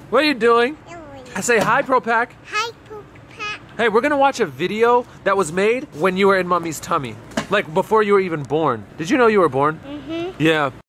What are you doing? I say hi, Pro Pack. Hi, Pro Pack. Hey, we're gonna watch a video that was made when you were in Mommy's tummy. Like before you were even born. Did you know you were born? Mm-hmm. Yeah.